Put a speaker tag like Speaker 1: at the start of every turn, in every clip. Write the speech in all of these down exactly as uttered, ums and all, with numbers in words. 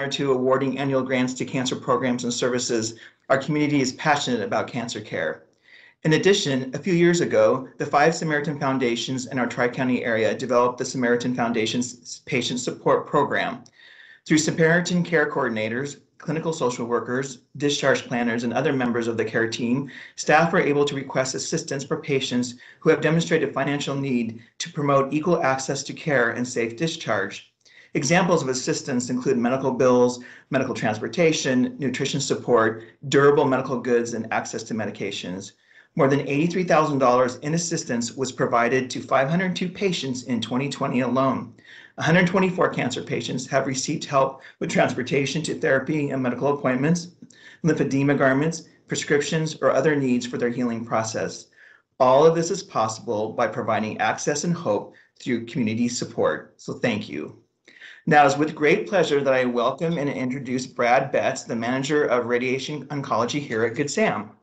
Speaker 1: to awarding annual grants to cancer programs and services, our community is passionate about cancer care. In addition, a few years ago, the five Samaritan Foundations in our Tri-County area developed the Samaritan Foundation's Patient Support Program. Through Samaritan care coordinators, clinical social workers, discharge planners, and other members of the care team, staff are able to request assistance for patients who have demonstrated financial need to promote equal access to care and safe discharge. Examples of assistance include medical bills, medical transportation, nutrition support, durable medical goods, and access to medications. More than eighty-three thousand dollars in assistance was provided to five hundred two patients in twenty twenty alone. one hundred twenty-four cancer patients have received help with transportation to therapy and medical appointments, lymphedema garments, prescriptions, or other needs for their healing process. All of this is possible by providing access and hope through community support. So thank you. Now, it's with great pleasure that I welcome and introduce Brad Betz, the manager of radiation oncology here at Good Sam.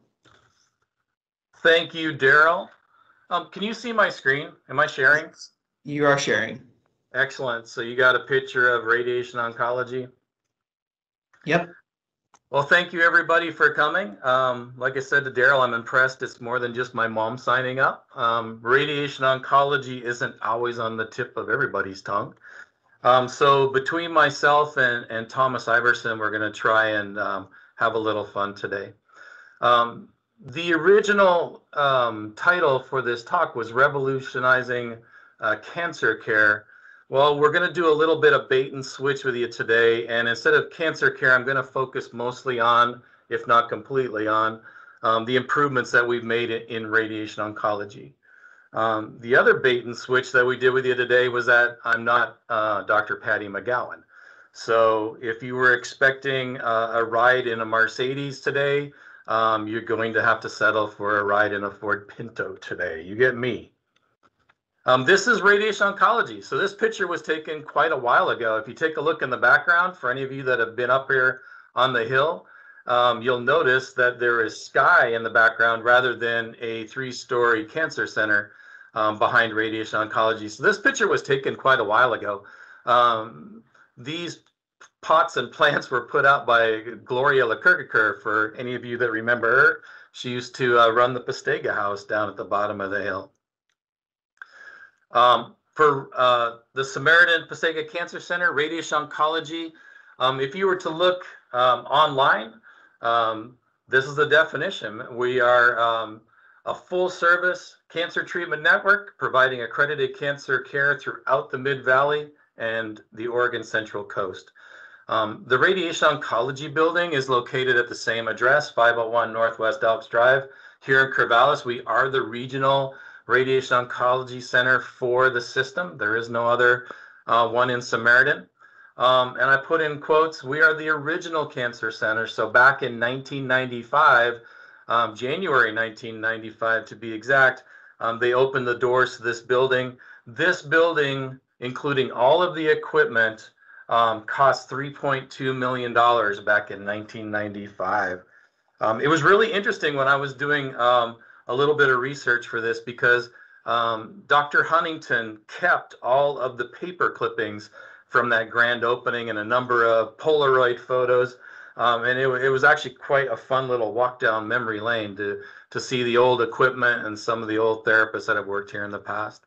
Speaker 2: Thank you, Daryl. Um, can you see my screen? Am I sharing?
Speaker 1: You are sharing.
Speaker 2: Excellent. So you got a picture of radiation oncology?
Speaker 1: Yep.
Speaker 2: Well, thank you everybody for coming. Um, like I said to Daryl, I'm impressed. It's more than just my mom signing up. Um, radiation oncology isn't always on the tip of everybody's tongue. Um, so between myself and, and Thomas Iverson, we're going to try and um, have a little fun today. Um, The original um, title for this talk was Revolutionizing uh, Cancer Care. Well, we're going to do a little bit of bait and switch with you today, and instead of cancer care, I'm going to focus mostly on, if not completely on, um, the improvements that we've made in radiation oncology. Um, the other bait and switch that we did with you today was that I'm not uh, Doctor Patty McGowan. So if you were expecting uh, a ride in a Mercedes today, Um, you're going to have to settle for a ride in a Ford Pinto today. You get me. Um, this is radiation oncology. So this picture was taken quite a while ago. If you take a look in the background, for any of you that have been up here on the hill, um, you'll notice that there is sky in the background rather than a three-story cancer center um, behind radiation oncology. So this picture was taken quite a while ago. Um, these pots and plants were put out by Gloria Lakurgaker, for any of you that remember her. She used to uh, run the Pastega house down at the bottom of the hill. Um, for uh, the Samaritan Pastega Cancer Center, radiation oncology, um, if you were to look um, online, um, this is the definition. We are um, a full-service cancer treatment network providing accredited cancer care throughout the Mid-Valley and the Oregon Central Coast. Um, the Radiation Oncology building is located at the same address, five oh one Northwest Elks Drive, here in Corvallis. We are the regional radiation oncology center for the system. There is no other uh, one in Samaritan. Um, and I put in quotes, we are the original cancer center. So back in nineteen ninety-five, um, January nineteen ninety-five to be exact, um, they opened the doors to this building. This building, including all of the equipment, Um, cost three point two million dollars back in nineteen ninety-five. Um, it was really interesting when I was doing um, a little bit of research for this, because um, Doctor Huntington kept all of the paper clippings from that grand opening and a number of Polaroid photos. Um, and it, it was actually quite a fun little walk down memory lane to, to see the old equipment and some of the old therapists that have worked here in the past.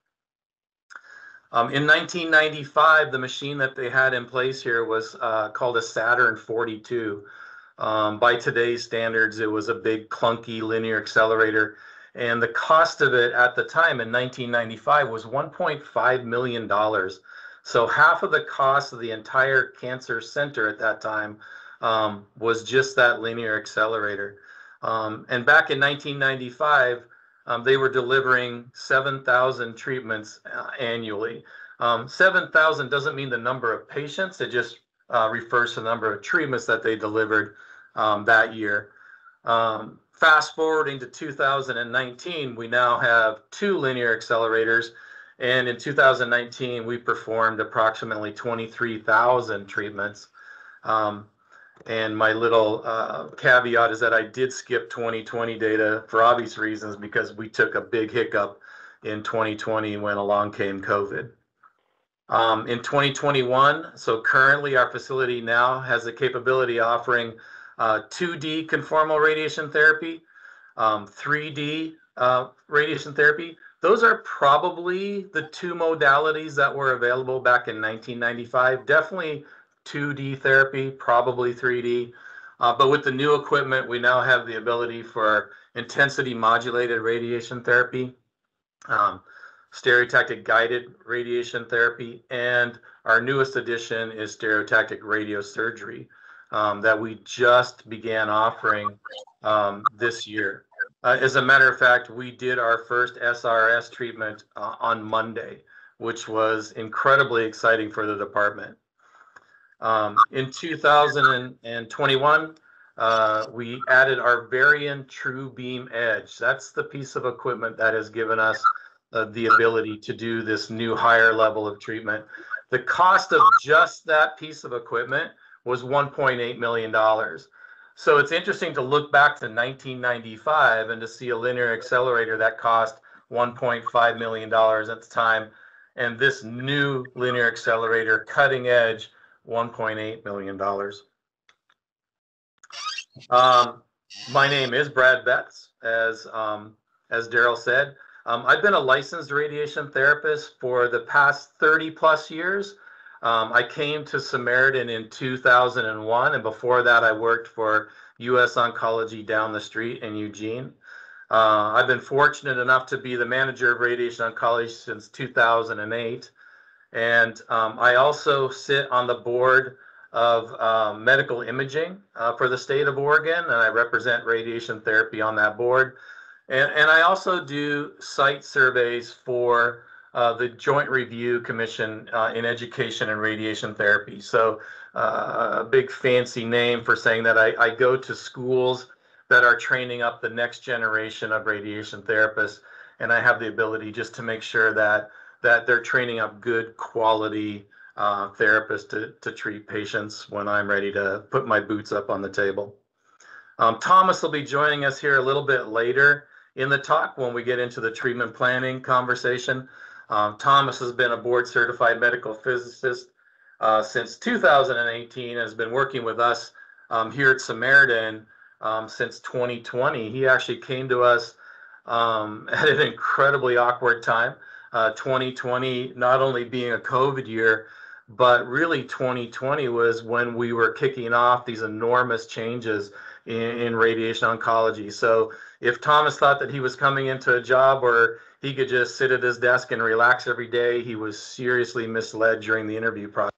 Speaker 2: Um, in nineteen ninety-five, the machine that they had in place here was uh, called a Saturn forty-two. Um, by today's standards, it was a big clunky linear accelerator. And the cost of it at the time in nineteen ninety-five was one point five million dollars. So half of the cost of the entire cancer center at that time um, was just that linear accelerator. Um, and back in nineteen ninety-five, Um, they were delivering seven thousand treatments uh, annually. Um, seven thousand doesn't mean the number of patients. It just uh, refers to the number of treatments that they delivered um, that year. Um, fast forwarding to two thousand nineteen, we now have two linear accelerators. And in two thousand nineteen, we performed approximately twenty-three thousand treatments. Um, And my little uh, caveat is that I did skip twenty twenty data for obvious reasons, because we took a big hiccup in twenty twenty when along came COVID. Um, in twenty twenty-one, so currently our facility now has the capability offering uh, two D conformal radiation therapy, um, three D uh, radiation therapy. Those are probably the two modalities that were available back in nineteen ninety-five. Definitely two D therapy, probably three D. Uh, but with the new equipment, we now have the ability for intensity modulated radiation therapy, um, stereotactic guided radiation therapy, and our newest addition is stereotactic radiosurgery um, that we just began offering um, this year. Uh, as a matter of fact, we did our first S R S treatment uh, on Monday, which was incredibly exciting for the department. Um, in two thousand twenty-one, uh, we added our Varian TrueBeam Edge. That's the piece of equipment that has given us uh, the ability to do this new higher level of treatment. The cost of just that piece of equipment was one point eight million dollars. So it's interesting to look back to nineteen ninety-five and to see a linear accelerator that cost one point five million dollars at the time, and this new linear accelerator, cutting edge, one point eight million dollars. Um, my name is Brad Betz, as, um, as Daryl said. Um, I've been a licensed radiation therapist for the past thirty plus years. Um, I came to Samaritan in two thousand one, and before that I worked for U S Oncology down the street in Eugene. Uh, I've been fortunate enough to be the manager of radiation oncology since two thousand eight. And um, I also sit on the board of um, medical imaging uh, for the state of Oregon, and I represent radiation therapy on that board. And, and I also do site surveys for uh, the Joint Review Commission uh, in Education and Radiation Therapy. So uh, a big fancy name for saying that I, I go to schools that are training up the next generation of radiation therapists, and I have the ability just to make sure that that they're training up good quality uh, therapists to, to treat patients when I'm ready to put my boots up on the table. Um, Thomas will be joining us here a little bit later in the talk when we get into the treatment planning conversation. Um, Thomas has been a board certified medical physicist uh, since two thousand eighteen, has been working with us um, here at Samaritan um, since twenty twenty. He actually came to us um, at an incredibly awkward time. Uh, twenty twenty not only being a COVID year, but really twenty twenty was when we were kicking off these enormous changes in, in radiation oncology. So if Thomas thought that he was coming into a job where he could just sit at his desk and relax every day, he was seriously misled during the interview process.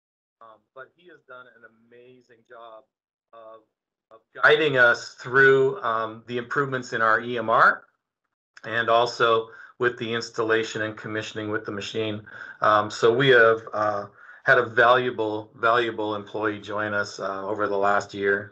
Speaker 2: Um, but he has done an amazing job of, of guiding us through um, the improvements in our E M R, and also with the installation and commissioning with the machine. Um, so we have uh, had a valuable, valuable employee join us uh, over the last year.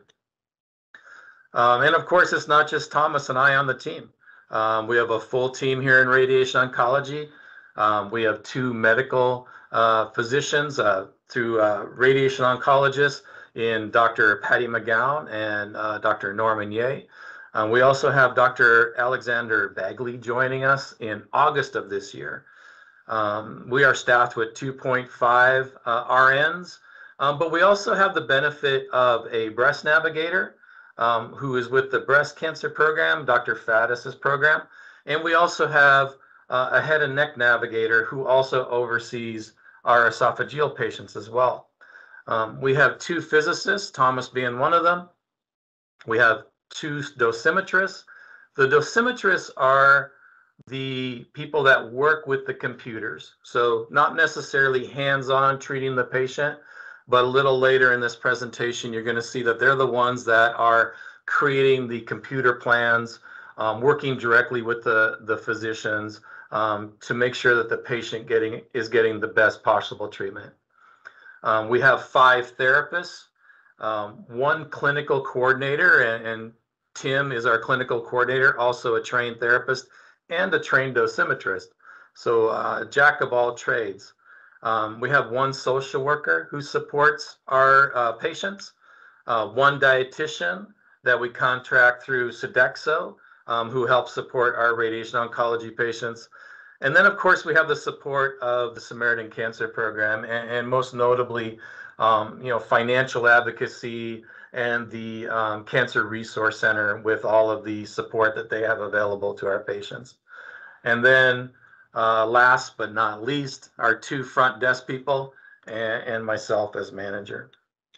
Speaker 2: Um, and of course, it's not just Thomas and I on the team. Um, we have a full team here in radiation oncology. Um, we have two medical uh, physicians uh, through uh, radiation oncologists in Doctor Patty McGowan and uh, Doctor Norman Ye. Um, we also have Doctor Alexander Bagley joining us in August of this year. Um, we are staffed with two point five uh, R Ns, um, but we also have the benefit of a breast navigator um, who is with the Breast Cancer Program, Doctor Faddis's program. And we also have uh, a head and neck navigator who also oversees our esophageal patients as well. Um, we have two physicists, Thomas being one of them. We have two dosimetrists. The dosimetrists are the people that work with the computers. So not necessarily hands-on treating the patient, but a little later in this presentation, you're going to see that they're the ones that are creating the computer plans, um, working directly with the, the physicians um, to make sure that the patient getting is getting the best possible treatment. Um, we have five therapists, um, one clinical coordinator, and, and Tim is our clinical coordinator, also a trained therapist and a trained dosimetrist. So uh, jack of all trades. Um, we have one social worker who supports our uh, patients, uh, one dietitian that we contract through Sodexo, um, who helps support our radiation oncology patients, And then, of course, we have the support of the Samaritan Cancer Program, and, and most notably, um, you know, financial advocacy and the um, Cancer Resource Center with all of the support that they have available to our patients. And then, uh, last but not least, our two front desk people and, and myself as manager.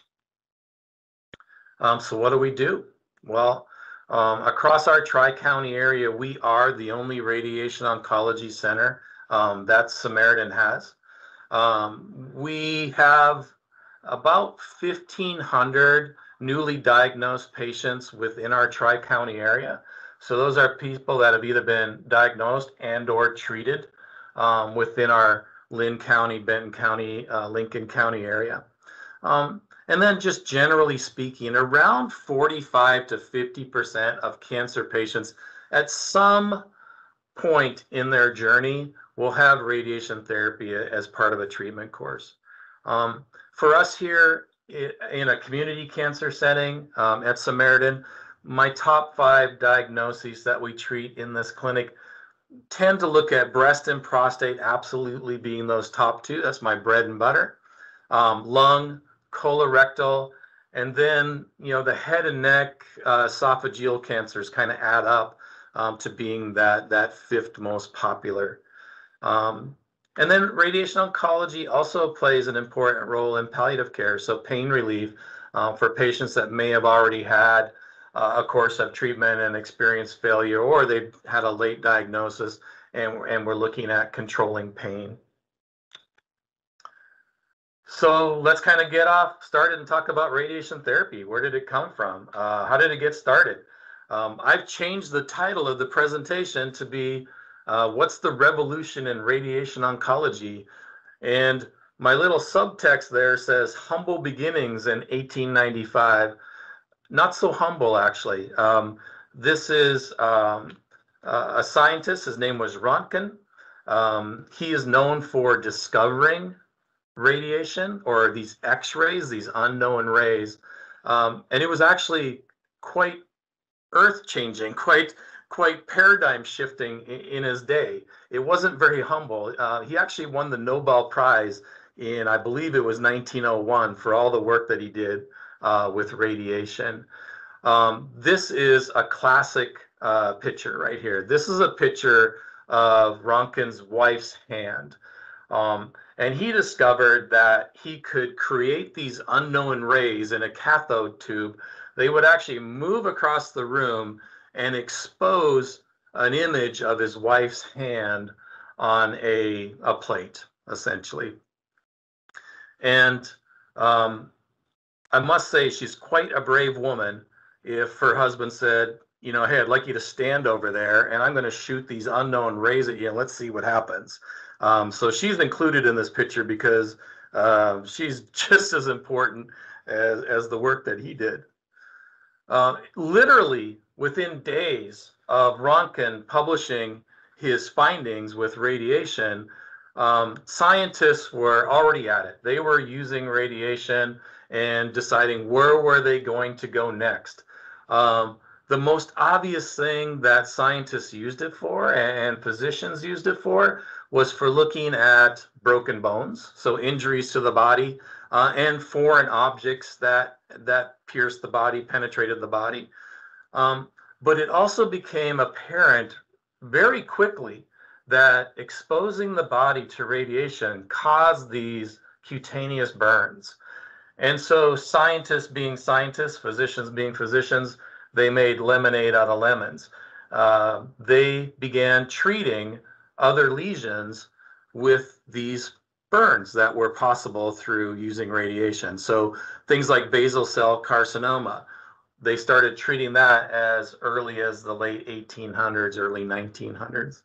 Speaker 2: Um, so what do we do? Well, um, across our Tri-County area, we are the only radiation oncology center um, that Samaritan has. Um, we have about fifteen hundred newly diagnosed patients within our Tri-County area. So those are people that have either been diagnosed and or treated um, within our Lynn County, Benton County, uh, Lincoln County area. Um, and then just generally speaking, around forty-five to fifty percent of cancer patients at some point in their journey will have radiation therapy as part of a treatment course. Um, for us here in a community cancer setting um, at Samaritan, my top five diagnoses that we treat in this clinic tend to look at breast and prostate absolutely being those top two. That's my bread and butter. Um, lung, colorectal, and then, you know, the head and neck uh, esophageal cancers kind of add up um, to being that, that fifth most popular. Um, and then radiation oncology also plays an important role in palliative care, so pain relief uh, for patients that may have already had uh, a course of treatment and experienced failure, or they've had a late diagnosis and, and we're looking at controlling pain. So let's kind of get off started and talk about radiation therapy. Where did it come from? Uh, how did it get started? Um, I've changed the title of the presentation to be uh, what's the revolution in radiation oncology? And my little subtext there says humble beginnings in eighteen ninety-five. Not so humble, actually. Um, this is um, a scientist. His name was Röntgen. Um, he is known for discovering radiation, or these X-rays, these unknown rays. Um, and it was actually quite earth-changing, quite quite paradigm shifting in, in his day. It wasn't very humble. Uh, he actually won the Nobel Prize in, I believe it was nineteen oh one, for all the work that he did uh, with radiation. Um, this is a classic uh, picture right here. This is a picture of Röntgen's wife's hand. Um, and he discovered that he could create these unknown rays in a cathode tube. They would actually move across the room and expose an image of his wife's hand on a, a plate, essentially. And um, I must say, she's quite a brave woman if her husband said, you know, hey, I'd like you to stand over there and I'm going to shoot these unknown rays at you and let's see what happens. Um, so she's included in this picture because uh, she's just as important as, as the work that he did. Uh, literally within days of Röntgen publishing his findings with radiation, um, scientists were already at it. They were using radiation and deciding where were they going to go next. Um, the most obvious thing that scientists used it for and physicians used it for was for looking at broken bones, so injuries to the body, uh, and foreign objects that that pierced the body, penetrated the body. Um, but it also became apparent very quickly that exposing the body to radiation caused these cutaneous burns. And so scientists being scientists, physicians being physicians, they made lemonade out of lemons. Uh, they began treating other lesions with these burns that were possible through using radiation. So things like basal cell carcinoma, they started treating that as early as the late eighteen hundreds, early nineteen hundreds.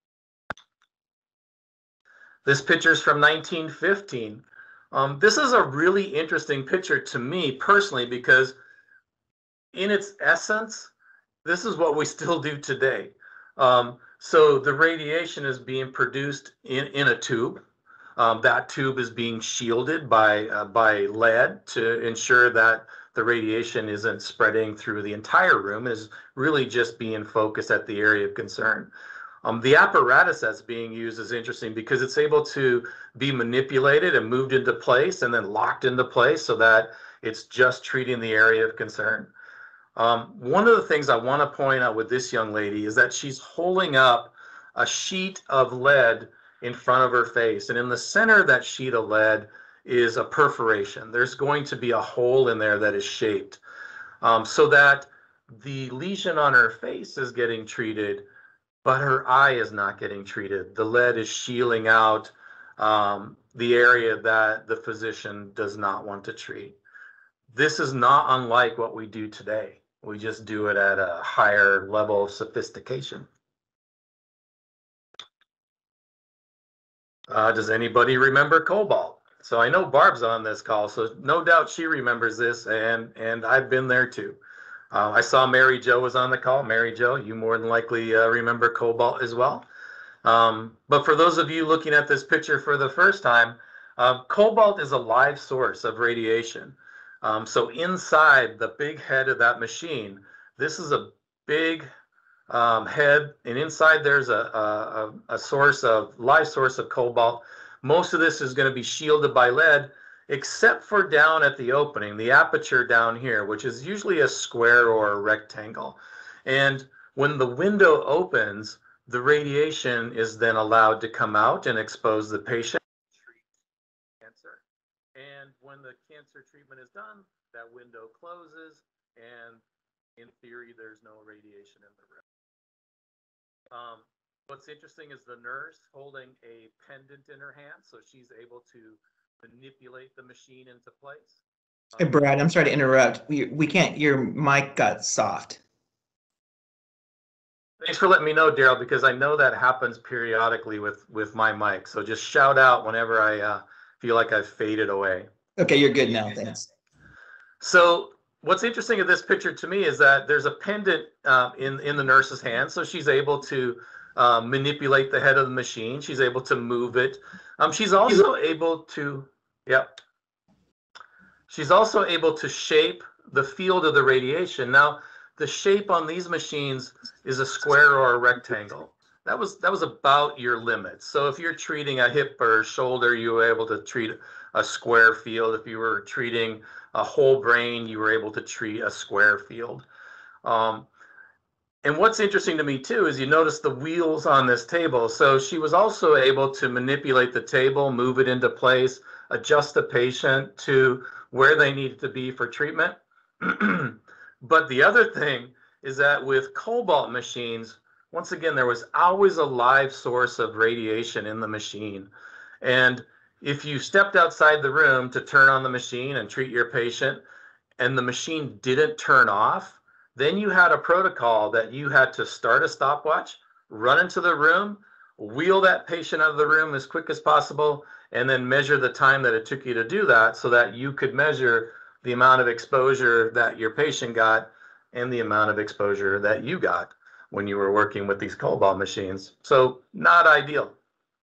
Speaker 2: This picture is from nineteen fifteen. Um, this is a really interesting picture to me personally because in its essence, this is what we still do today. Um, so the radiation is being produced in, in a tube. Um, that tube is being shielded by, uh, by lead to ensure that the radiation isn't spreading through the entire room, is really just being focused at the area of concern. Um, the apparatus that's being used is interesting because it's able to be manipulated and moved into place and then locked into place so that it's just treating the area of concern. Um, one of the things I want to point out with this young lady is that she's holding up a sheet of lead in front of her face. And in the center of that sheet of lead is a perforation. There's going to be a hole in there that is shaped um, so that the lesion on her face is getting treated, but her eye is not getting treated. The lead is shielding out um, the area that the physician does not want to treat. This is not unlike what we do today. We just do it at a higher level of sophistication. Uh, does anybody remember cobalt? So I know Barb's on this call, so no doubt she remembers this, and, and I've been there too. Uh, I saw Mary Jo was on the call. Mary Jo, you more than likely uh, remember cobalt as well. Um, but for those of you looking at this picture for the first time, uh, cobalt is a live source of radiation. Um, so inside the big head of that machine, this is a big um, head, and inside there's a, a, a source of, live source of cobalt. Most of this is going to be shielded by lead, except for down at the opening, the aperture down here, which is usually a square or a rectangle. And when the window opens, the radiation is then allowed to come out and expose the patient to treat cancer. And when the cancer treatment is done, that window closes, and in theory, there's no radiation in the room. Um, what's interesting is the nurse holding a pendant in her hand, so she's able to manipulate the machine into place.
Speaker 1: Hey, Brad, I'm sorry to interrupt. We, we can't, your mic got soft.
Speaker 2: Thanks for letting me know, Daryl, because I know that happens periodically with, with my mic. So just shout out whenever I uh, feel like I've faded away.
Speaker 1: Okay, you're good now, thanks.
Speaker 2: So what's interesting in this picture to me is that there's a pendant uh, in, in the nurse's hand. So she's able to uh, manipulate the head of the machine. She's able to move it. Um, she's also able to, yep. She's also able to shape the field of the radiation. Now, the shape on these machines is a square or a rectangle. That was that was about your limit. So if you're treating a hip or a shoulder, you were able to treat a square field. If you were treating a whole brain, you were able to treat a square field. Um, and what's interesting to me too is you notice the wheels on this table. So she was also able to manipulate the table, move it into place, adjust the patient to where they needed to be for treatment. But the other thing is that with cobalt machines, once again, there was always a live source of radiation in the machine. And if you stepped outside the room to turn on the machine and treat your patient, and the machine didn't turn off, then you had a protocol that you had to start a stopwatch, run into the room, wheel that patient out of the room as quick as possible, and then measure the time that it took you to do that so that you could measure the amount of exposure that your patient got and the amount of exposure that you got when you were working with these cobalt machines. So not ideal.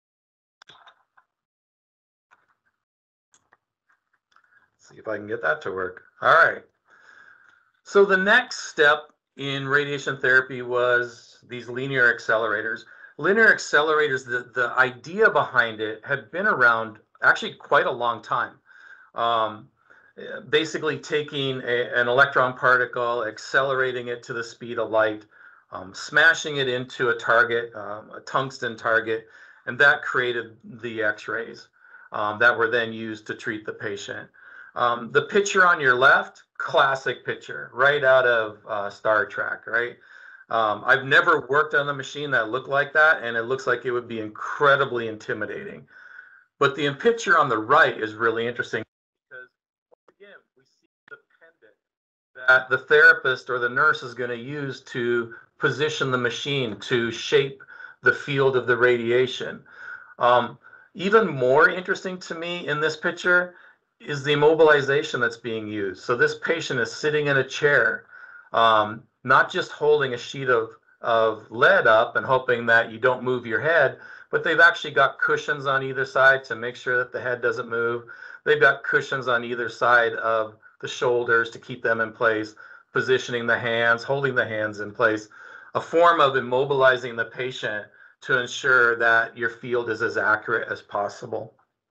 Speaker 2: Let's see if I can get that to work. All right. So the next step in radiation therapy was these linear accelerators. Linear accelerators, the, the idea behind it had been around actually quite a long time. Um, basically taking a, an electron particle, accelerating it to the speed of light, um, smashing it into a target, um, a tungsten target, and that created the X-rays um, that were then used to treat the patient. Um, the picture on your left, classic picture, right out of uh, Star Trek, right? Um, I've never worked on a machine that looked like that, and it looks like it would be incredibly intimidating. But the picture on the right is really interesting because, again, we see the pendant that the therapist or the nurse is going to use to position the machine to shape the field of the radiation. Um, even more interesting to me in this picture is the immobilization that's being used. So this patient is sitting in a chair, um, not just holding a sheet of, of lead up and hoping that you don't move your head, but they've actually got cushions on either side to make sure that the head doesn't move. They've got cushions on either side of the shoulders to keep them in place, positioning the hands, holding the hands in place, a form of immobilizing the patient to ensure that your field is as accurate as possible.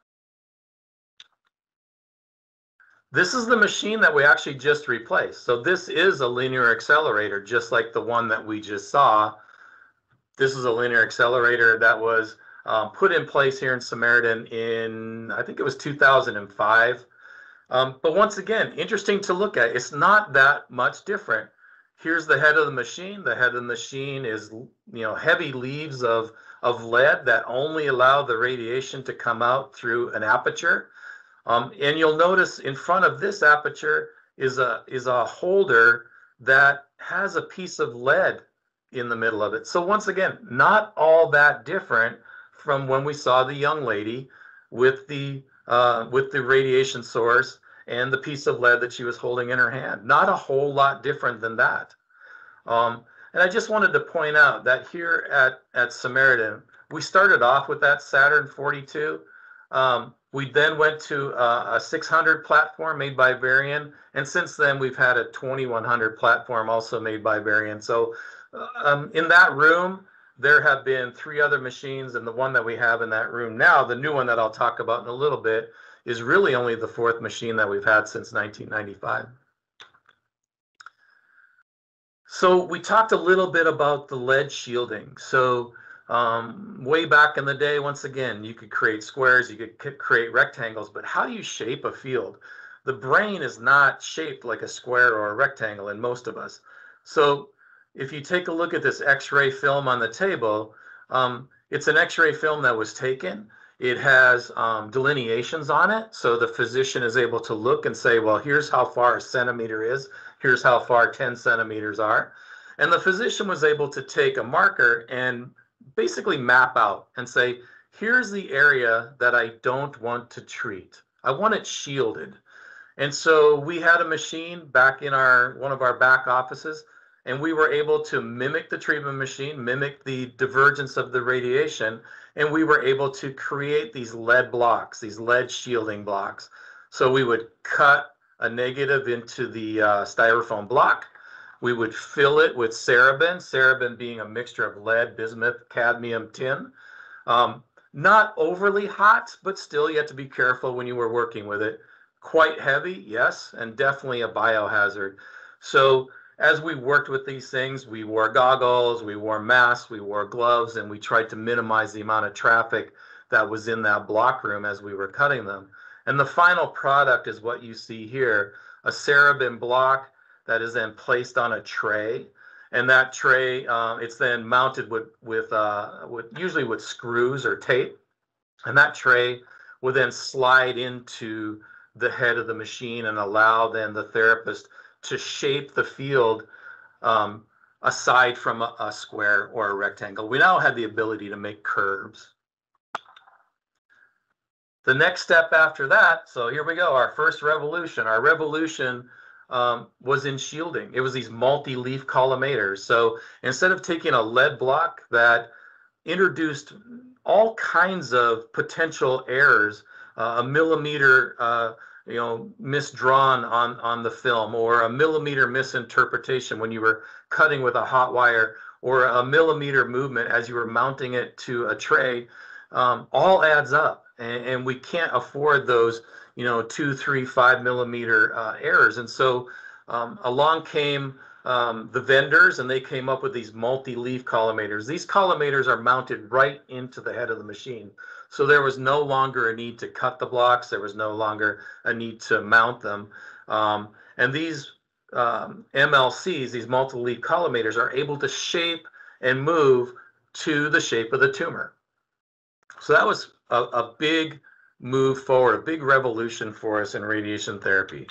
Speaker 2: This is the machine that we actually just replaced. So this is a linear accelerator, just like the one that we just saw. This is a linear accelerator that was um, put in place here in Samaritan in, I think it was two thousand five. Um, but once again, interesting to look at. It's not that much different. Here's the head of the machine. The head of the machine is, you know, heavy leaves of, of lead that only allow the radiation to come out through an aperture. Um, and you'll notice in front of this aperture is a, is a holder that has a piece of lead in the middle of it. So once again, not all that different from when we saw the young lady with the, uh, with the radiation source and the piece of lead that she was holding in her hand. Not a whole lot different than that. Um, and I just wanted to point out that here at, at Samaritan, we started off with that Saturn forty-two. Um, we then went to a, a six hundred platform made by Varian, and since then we've had a twenty-one hundred platform also made by Varian. So um, in that room, there have been three other machines, and the one that we have in that room now, the new one that I'll talk about in a little bit, is really only the fourth machine that we've had since nineteen ninety-five. So we talked a little bit about the lead shielding. So um, way back in the day, once again, you could create squares, you could create rectangles, but how do you shape a field? The brain is not shaped like a square or a rectangle in most of us. So if you take a look at this X-ray film on the table, um, it's an X-ray film that was taken. It has um, delineations on it, so the physician is able to look and say, well, here's how far a centimeter is, here's how far ten centimeters are. And the physician was able to take a marker and basically map out and say, here's the area that I don't want to treat. I want it shielded. And so we had a machine back in our one of our back offices, and we were able to mimic the treatment machine, mimic the divergence of the radiation, and we were able to create these lead blocks, these lead shielding blocks. So we would cut a negative into the uh, styrofoam block. We would fill it with cerebin, cerebin being a mixture of lead, bismuth, cadmium, tin. Um, not overly hot, but still you have to be careful when you were working with it. Quite heavy, yes, and definitely a biohazard. So as we worked with these things, we wore goggles, we wore masks, we wore gloves, and we tried to minimize the amount of traffic that was in that block room as we were cutting them. And the final product is what you see here, a cerebin block that is then placed on a tray. And that tray, uh, it's then mounted with, with, uh, with usually with screws or tape. And that tray will then slide into the head of the machine and allow then the therapist to shape the field um, aside from a, a square or a rectangle. We now have the ability to make curves. The next step after that, so here we go, our first revolution. Our revolution um, was in shielding. It was these multi-leaf collimators. So instead of taking a lead block that introduced all kinds of potential errors, uh, a millimeter uh, you know, misdrawn on, on the film, or a millimeter misinterpretation when you were cutting with a hot wire, or a millimeter movement as you were mounting it to a tray, um, all adds up. And, and we can't afford those, you know, two, three, five millimeter uh, errors. And so um, along came um, the vendors, and they came up with these multi-leaf collimators. These collimators are mounted right into the head of the machine. So there was no longer a need to cut the blocks. There was no longer a need to mount them. Um, and these um, M L Cs, these multi-leaf collimators, are able to shape and move to the shape of the tumor. So that was a, a big move forward, a big revolution for us in radiation therapy.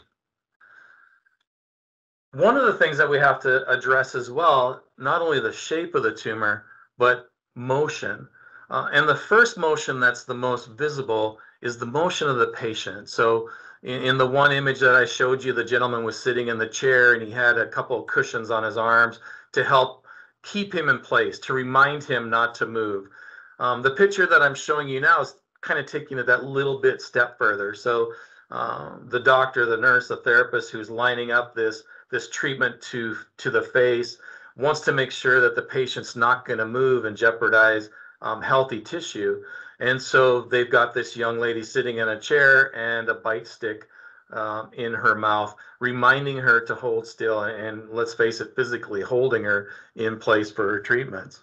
Speaker 2: One of the things that we have to address as well, not only the shape of the tumor, but motion. Uh, and the first motion that's the most visible is the motion of the patient. So in, in the one image that I showed you, the gentleman was sitting in the chair and he had a couple of cushions on his arms to help keep him in place, to remind him not to move. Um, the picture that I'm showing you now is kind of taking it that little bit step further. So um, the doctor, the nurse, the therapist who's lining up this, this treatment to, to the face wants to make sure that the patient's not going to move and jeopardize um, healthy tissue. And so they've got this young lady sitting in a chair and a bite stick um, in her mouth, reminding her to hold still and, let's face it, physically holding her in place for her treatments.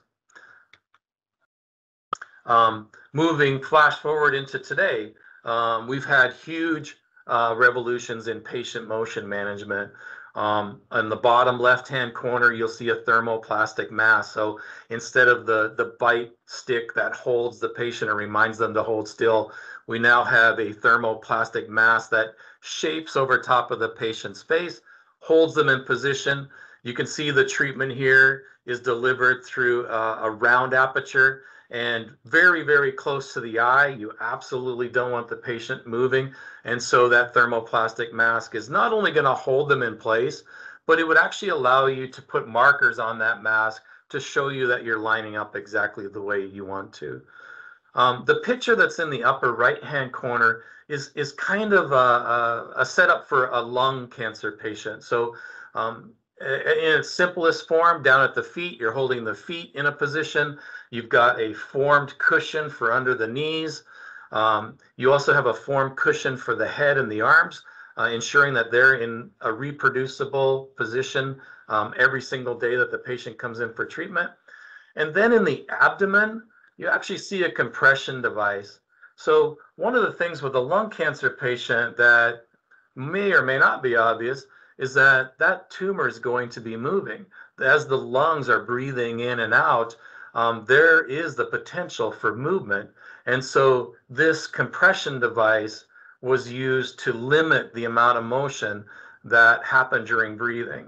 Speaker 2: Um, moving flash forward into today, um, we've had huge uh, revolutions in patient motion management. Um, on the bottom left-hand corner, you'll see a thermoplastic mask. So instead of the, the bite stick that holds the patient and reminds them to hold still, we now have a thermoplastic mask that shapes over top of the patient's face, holds them in position. You can see the treatment here is delivered through a, a round aperture and very, very close to the eye. You absolutely don't want the patient moving. And so that thermoplastic mask is not only going to hold them in place, but it would actually allow you to put markers on that mask to show you that you're lining up exactly the way you want to. Um, the picture that's in the upper right-hand corner is, is kind of a, a, a setup for a lung cancer patient. So um, in its simplest form, down at the feet, you're holding the feet in a position. You've got a formed cushion for under the knees. Um, you also have a formed cushion for the head and the arms, uh, ensuring that they're in a reproducible position um, every single day that the patient comes in for treatment. And then in the abdomen, you actually see a compression device. So one of the things with a lung cancer patient that may or may not be obvious is that that tumor is going to be moving. As the lungs are breathing in and out, um, there is the potential for movement. And so this compression device was used to limit the amount of motion that happened during breathing.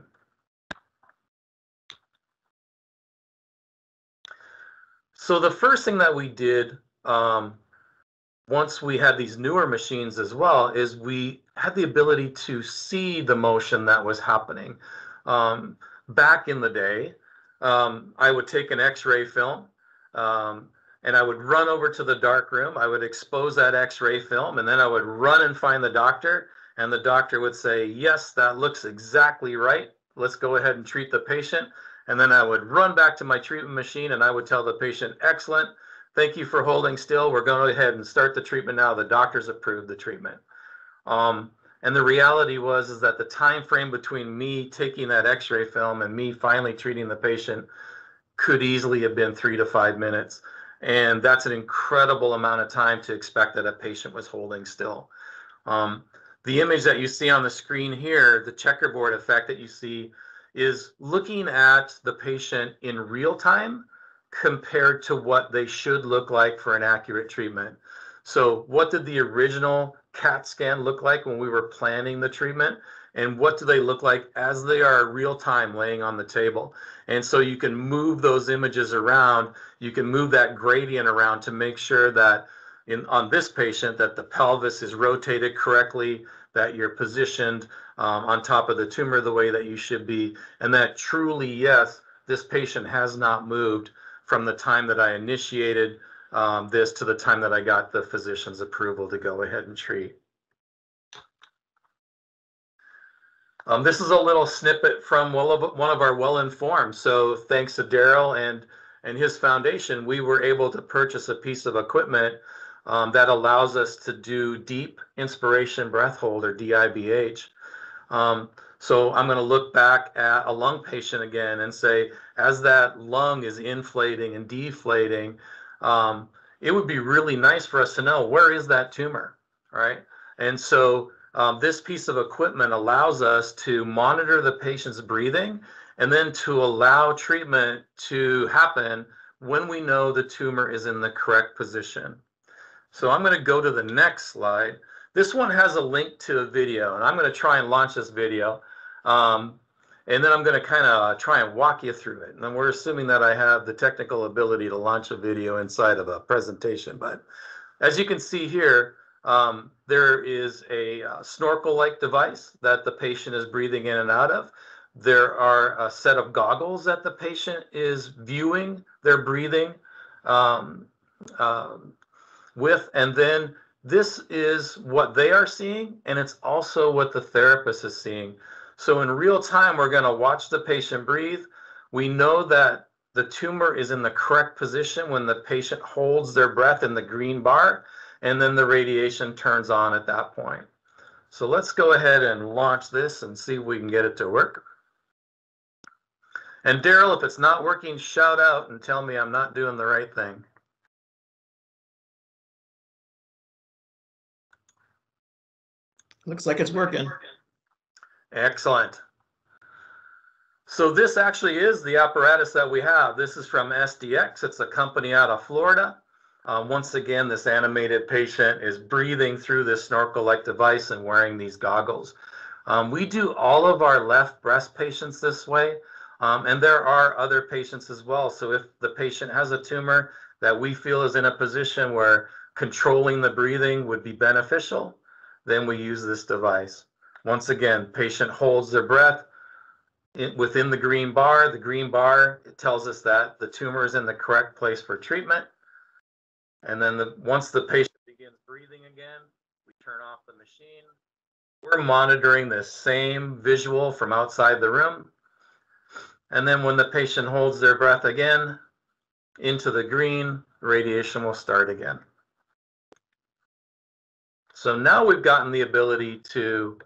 Speaker 2: So the first thing that we did um, once we had these newer machines as well is we had the ability to see the motion that was happening. Um, back in the day, um, I would take an X-ray film um, and I would run over to the dark room. I would expose that X-ray film and then I would run and find the doctor, and the doctor would say, yes, that looks exactly right. Let's go ahead and treat the patient. And then I would run back to my treatment machine and I would tell the patient, excellent, thank you for holding still. We're going to go ahead and start the treatment now. The doctor's approved the treatment. Um, and the reality was is that the time frame between me taking that X-ray film and me finally treating the patient could easily have been three to five minutes. And that's an incredible amount of time to expect that a patient was holding still. Um, the image that you see on the screen here, the checkerboard effect that you see, is looking at the patient in real time compared to what they should look like for an accurate treatment. So what did the original CAT scan look like when we were planning the treatment? And what do they look like as they are real time laying on the table? And so you can move those images around. You can move that gradient around to make sure that in on this patient that the pelvis is rotated correctly, that you're positioned um, on top of the tumor the way that you should be, and that truly, yes, this patient has not moved from the time that I initiated um, this to the time that I got the physician's approval to go ahead and treat. Um, this is a little snippet from one of, one of our well-informed. So thanks to Daryl and, and his foundation, we were able to purchase a piece of equipment um, that allows us to do deep inspiration breath hold, or D I B H. Um, so I'm going to look back at a lung patient again and say, as that lung is inflating and deflating, um, it would be really nice for us to know, where is that tumor, right? And so um, this piece of equipment allows us to monitor the patient's breathing and then to allow treatment to happen when we know the tumor is in the correct position. So I'm going to go to the next slide. This one has a link to a video, and I'm going to try and launch this video. Um, and then I'm going to kind of try and walk you through it. And we're assuming that I have the technical ability to launch a video inside of a presentation. But as you can see here, um, there is a uh, snorkel-like device that the patient is breathing in and out of. There are a set of goggles that the patient is viewing their breathing um, uh, with, and then this is what they are seeing, and it's also what the therapist is seeing. So in real time, we're going to watch the patient breathe. We know that the tumor is in the correct position when the patient holds their breath in the green bar, and then the radiation turns on at that point. So let's go ahead and launch this and see if we can get it to work. And Daryl, if it's not working, shout out and tell me I'm not doing the right thing.
Speaker 1: Looks like it's working.
Speaker 2: Excellent. So this actually is the apparatus that we have. This is from S D X. It's a company out of Florida. Uh, once again, this animated patient is breathing through this snorkel-like device and wearing these goggles. Um, we do all of our left breast patients this way, um, and there are other patients as well. So if the patient has a tumor that we feel is in a position where controlling the breathing would be beneficial, then we use this device. Once again, patient holds their breath in, within the green bar. The green bar, it tells us that the tumor is in the correct place for treatment. And then the, once the patient begins breathing again, we turn off the machine. We're monitoring the same visual from outside the room. And then when the patient holds their breath again into the green, radiation will start again. So now we've gotten the ability to,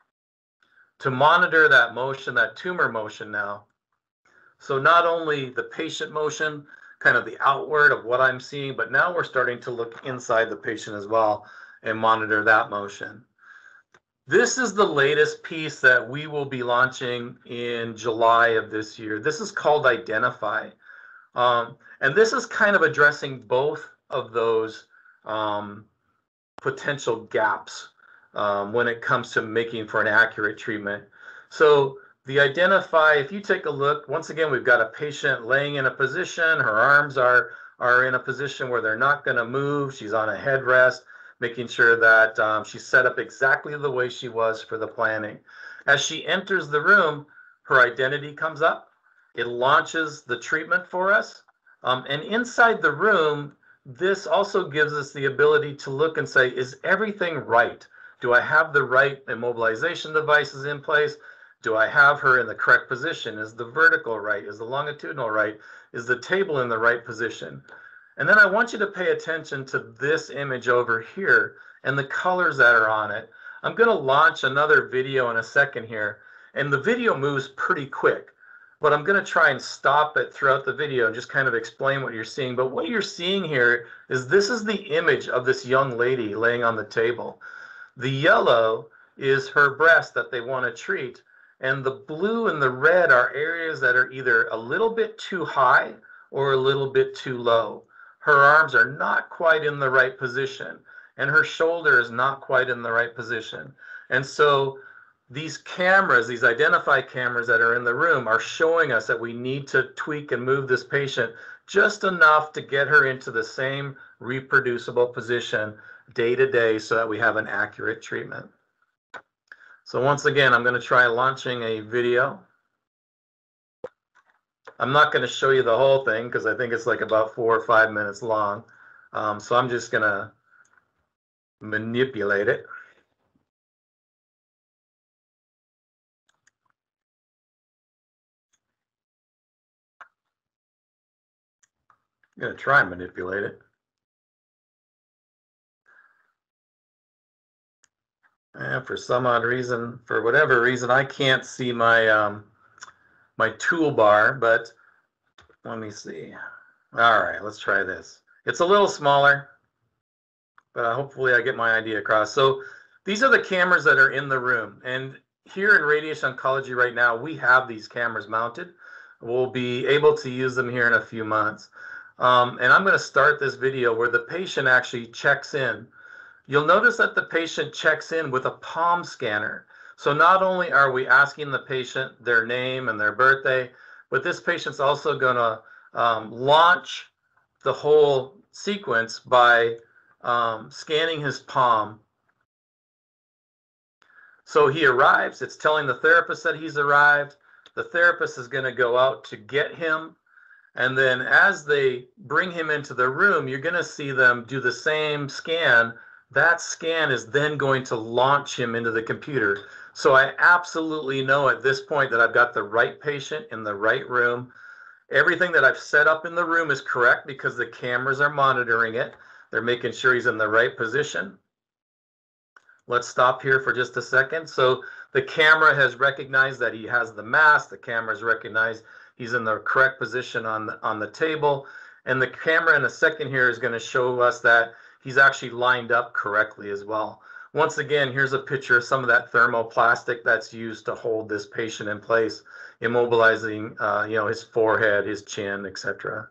Speaker 2: to monitor that motion, that tumor motion now. So not only the patient motion, kind of the outward of what I'm seeing, but now we're starting to look inside the patient as well and monitor that motion. This is the latest piece that we will be launching in July of this year. This is called Identify. Um, and this is kind of addressing both of those um, potential gaps um, when it comes to making for an accurate treatment. So the Identify, if you take a look, once again, we've got a patient laying in a position. Her arms are, are in a position where they're not going to move. She's on a headrest, making sure that um, she's set up exactly the way she was for the planning. As she enters the room, her identity comes up. It launches the treatment for us. Um, and inside the room, this also gives us the ability to look and say, is everything right? Do I have the right immobilization devices in place? Do I have her in the correct position? Is the vertical right? Is the longitudinal right? Is the table in the right position? And then I want you to pay attention to this image over here and the colors that are on it. I'm going to launch another video in a second here, and the video moves pretty quick, but I'm going to try and stop it throughout the video and just kind of explain what you're seeing. But what you're seeing here is this is the image of this young lady laying on the table. The yellow is her breast that they want to treat. And the blue and the red are areas that are either a little bit too high or a little bit too low. Her arms are not quite in the right position, and her shoulder is not quite in the right position. And so these cameras, these Identify cameras that are in the room, are showing us that we need to tweak and move this patient just enough to get her into the same reproducible position day to day so that we have an accurate treatment. So once again, I'm going to try launching a video. I'm not going to show you the whole thing because I think it's like about four or five minutes long. Um, so I'm just going to manipulate it. I'm going to try and manipulate it. And for some odd reason, for whatever reason, I can't see my um, my toolbar, but let me see. All right, let's try this. It's a little smaller, but hopefully I get my idea across. So these are the cameras that are in the room. And here in radiation oncology right now, we have these cameras mounted. We'll be able to use them here in a few months. Um, and I'm going to start this video where the patient actually checks in. You'll notice that the patient checks in with a palm scanner. So not only are we asking the patient their name and their birthday, but this patient's also going to um, launch the whole sequence by um, scanning his palm. So he arrives, it's telling the therapist that he's arrived. The therapist is going to go out to get him. And then as they bring him into the room, you're going to see them do the same scan. That scan is then going to launch him into the computer. So I absolutely know at this point that I've got the right patient in the right room. Everything that I've set up in the room is correct because the cameras are monitoring it. They're making sure he's in the right position. Let's stop here for just a second. So the camera has recognized that he has the mask. The camera has recognized he's in the correct position on the, on the table. And the camera in a second here is going to show us that he's actually lined up correctly as well. Once again, here's a picture of some of that thermoplastic that's used to hold this patient in place, immobilizing uh, you know, his forehead, his chin, et cetera.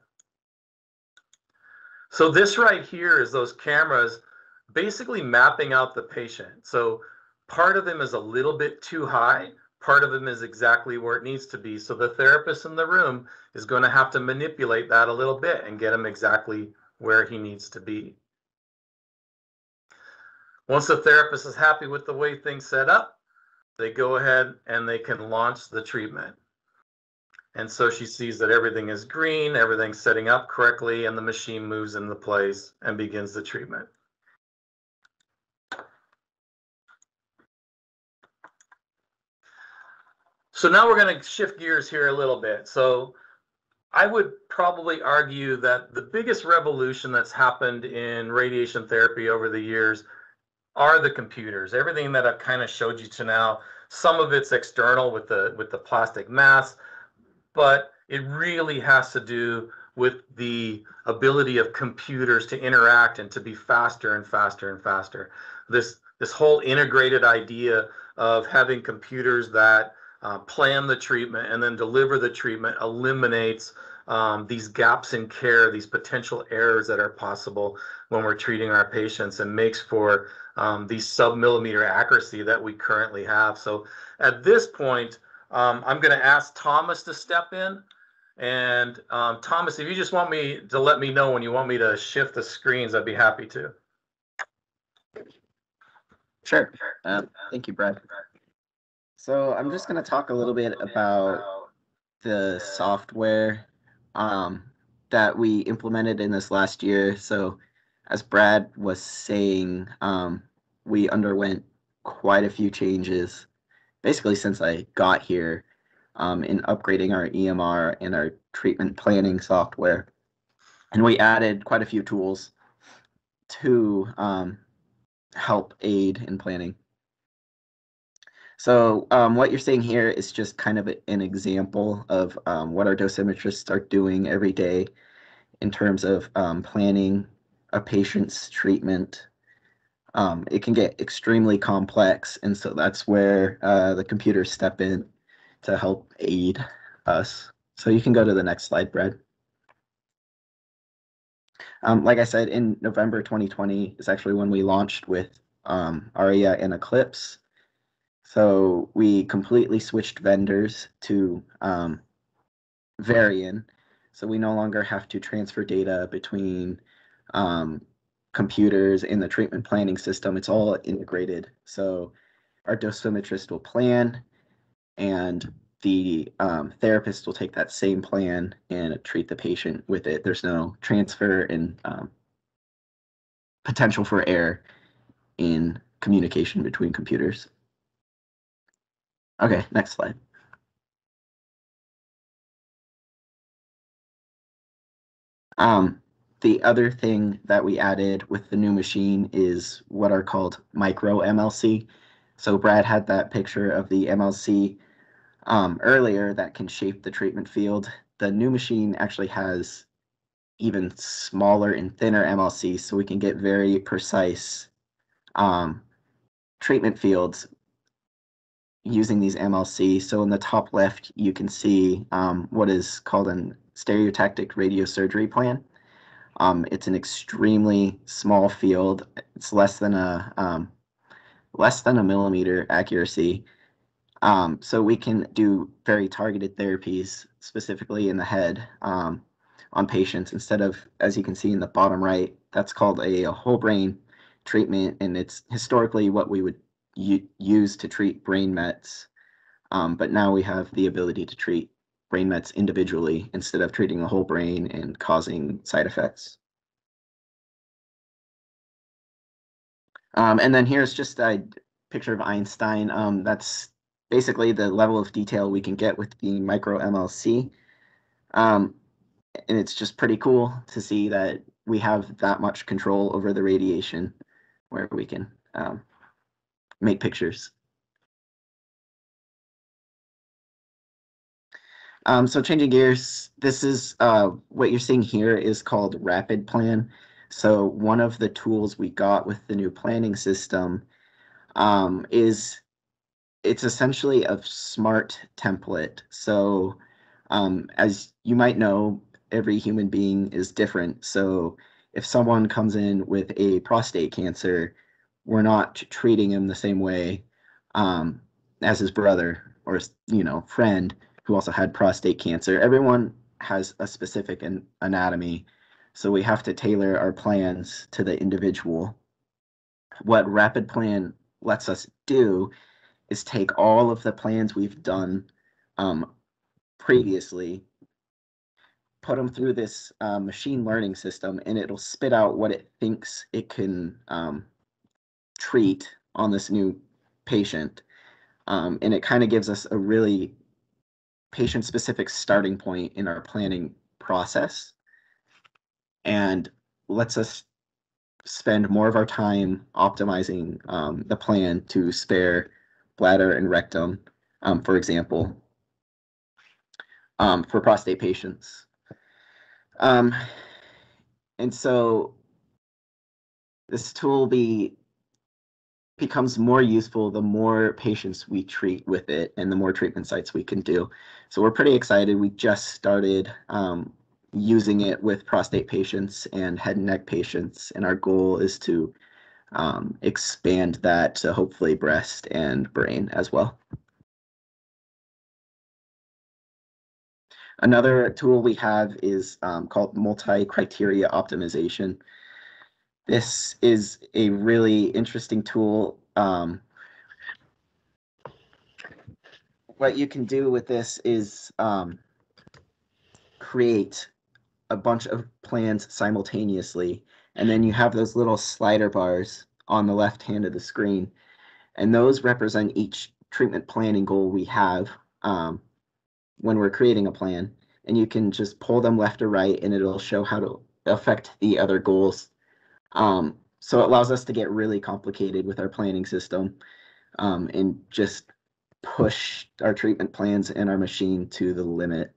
Speaker 2: So this right here is those cameras basically mapping out the patient. So part of them is a little bit too high, part of them is exactly where it needs to be. So the therapist in the room is going to have to manipulate that a little bit and get him exactly where he needs to be. Once the therapist is happy with the way things set up, they go ahead and they can launch the treatment. And so she sees that everything is green, everything's setting up correctly, and the machine moves into place and begins the treatment. So now we're going to shift gears here a little bit. So I would probably argue that the biggest revolution that's happened in radiation therapy over the years are the computers. Everything that I've kind of showed you to now, some of it's external with the with the plastic mask, but it really has to do with the ability of computers to interact and to be faster and faster and faster. This this whole integrated idea of having computers that uh, plan the treatment and then deliver the treatment eliminates um, these gaps in care, these potential errors that are possible when we're treating our patients, and makes for um, these sub-millimeter accuracy that we currently have. So at this point, um, I'm going to ask Thomas to step in. And um, Thomas, if you just want me to let me know when you want me to shift the screens, I'd be happy to.
Speaker 3: Sure. Um, thank you, Brad. So I'm just going to talk a little bit about the software um, that we implemented in this last year. So as Brad was saying, um, we underwent quite a few changes, basically since I got here, um, in upgrading our E M R and our treatment planning software. And we added quite a few tools to um, help aid in planning. So um, what you're seeing here is just kind of an example of um, what our dosimetrists are doing every day in terms of um, planning a patient's treatment. Um, it can get extremely complex, and so that's where uh, the computers step in to help aid us. So you can go to the next slide, Brad. Um, like I said, in November twenty twenty is actually when we launched with um, Aria and Eclipse. So we completely switched vendors to um, Varian. So we no longer have to transfer data between um, computers in the treatment planning system. It's all integrated. So our dosimetrist will plan, and the um, therapist will take that same plan and treat the patient with it. There's no transfer and um, potential for error in communication between computers. Okay, next slide. Um, the other thing that we added with the new machine is what are called micro M L C. So Brad had that picture of the M L C um, earlier that can shape the treatment field. The new machine actually has even smaller and thinner M L C, so we can get very precise um, treatment fields using these M L C. So in the top left, you can see um, what is called an stereotactic radiosurgery plan. Um, it's an extremely small field. It's less than a um, less than a millimeter accuracy. Um, so we can do very targeted therapies, specifically in the head, um, on patients, instead of, as you can see in the bottom right, that's called a, a whole brain treatment, and it's historically what we would use to treat brain mets. Um, but now we have the ability to treat brain mets individually instead of treating the whole brain and causing side effects. Um, and then here's just a picture of Einstein. Um, that's basically the level of detail we can get with the micro M L C. Um, and it's just pretty cool to see that we have that much control over the radiation where we can um, make pictures. Um, so changing gears, this is uh, what you're seeing here is called Rapid Plan. So one of the tools we got with the new planning system um, is it's essentially a smart template. So um, as you might know, every human being is different. So if someone comes in with a prostate cancer, we're not treating him the same way um, as his brother or, you know, friend who also had prostate cancer. Everyone has a specific an anatomy, so we have to tailor our plans to the individual. What Rapid Plan lets us do is take all of the plans we've done um, previously, put them through this uh, machine learning system, and it'll spit out what it thinks it can um, treat on this new patient. Um, and it kind of gives us a really patient-specific starting point in our planning process and lets us spend more of our time optimizing um, the plan to spare bladder and rectum, um, for example, um, for prostate patients. Um, and so this tool be becomes more useful the more patients we treat with it and the more treatment sites we can do. So we're pretty excited. We just started um, using it with prostate patients and head and neck patients, and our goal is to um, expand that to hopefully breast and brain as well. Another tool we have is um, called multi-criteria optimization. This is a really interesting tool. Um, what you can do with this is um, create a bunch of plans simultaneously, and then you have those little slider bars on the left hand of the screen, and those represent each treatment planning goal we have um, when we're creating a plan, and you can just pull them left or right, and it'll show how to affect the other goals. Um, so it allows us to get really complicated with our planning system um, and just push our treatment plans and our machine to the limit.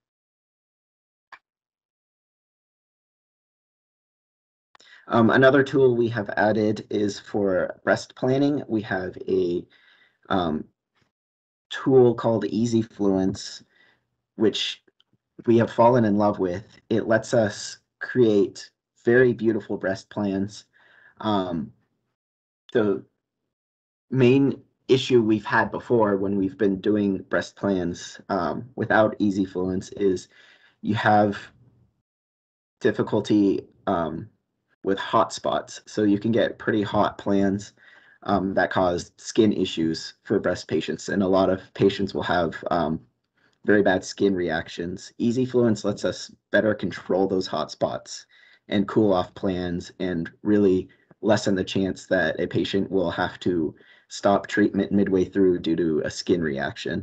Speaker 3: Um, another tool we have added is for breast planning. We have a um, tool called EasyFluence, which we have fallen in love with. It lets us create very beautiful breast plans. Um, the main issue we've had before when we've been doing breast plans um, without EasyFluence is you have difficulty um, with hot spots. So you can get pretty hot plans um, that cause skin issues for breast patients. And a lot of patients will have um, very bad skin reactions. EasyFluence lets us better control those hot spots and cool off plans and really lessen the chance that a patient will have to stop treatment midway through due to a skin reaction.